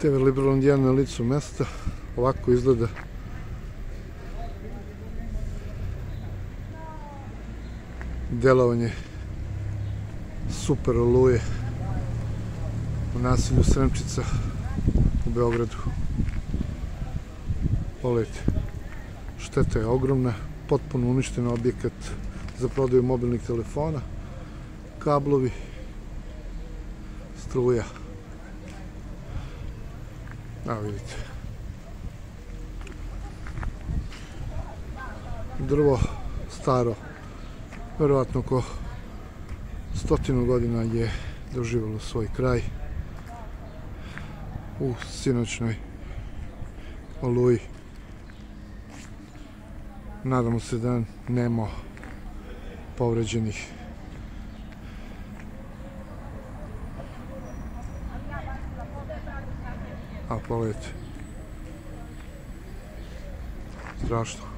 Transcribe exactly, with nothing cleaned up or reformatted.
te ve Liberalindijan na licu mesta. Ovako izgleda. Delovanje super oluje u naselju Sremčica u Beogradu. Pogledajte, šteta je ogromna, potpuno uništen objekat za prodaju mobilnih telefona, kablovi, struja. A vidite, drvo staro, verovatno oko stotinu godina je doživjelo svoj kraj u sinoćnoj oluji. Nadamo se da nema povređenih. A pogledajte, strašno.